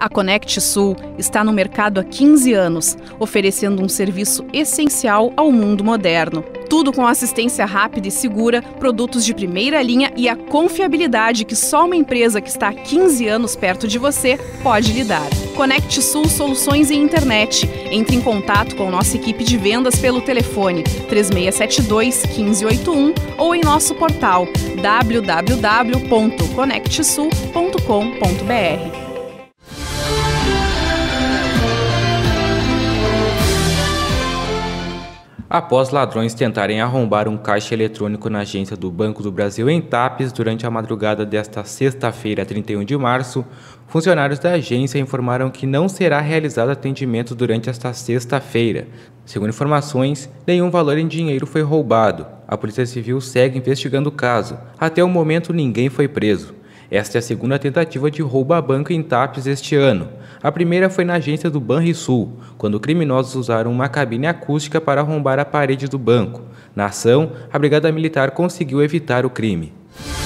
A Conect Sul está no mercado há 15 anos, oferecendo um serviço essencial ao mundo moderno. Tudo com assistência rápida e segura, produtos de primeira linha e a confiabilidade que só uma empresa que está há 15 anos perto de você pode lhe dar. Conect Sul Soluções em Internet. Entre em contato com nossa equipe de vendas pelo telefone 3672-1581 ou em nosso portal www.conectsul.com.br. Após ladrões tentarem arrombar um caixa eletrônico na agência do Banco do Brasil em Tapes durante a madrugada desta sexta-feira, 31 de março, funcionários da agência informaram que não será realizado atendimento durante esta sexta-feira. Segundo informações, nenhum valor em dinheiro foi roubado. A Polícia Civil segue investigando o caso. Até o momento, ninguém foi preso. Esta é a segunda tentativa de roubo a banco em Tapes este ano. A primeira foi na agência do Banrisul, quando criminosos usaram uma cabine acústica para arrombar a parede do banco. Na ação, a Brigada Militar conseguiu evitar o crime.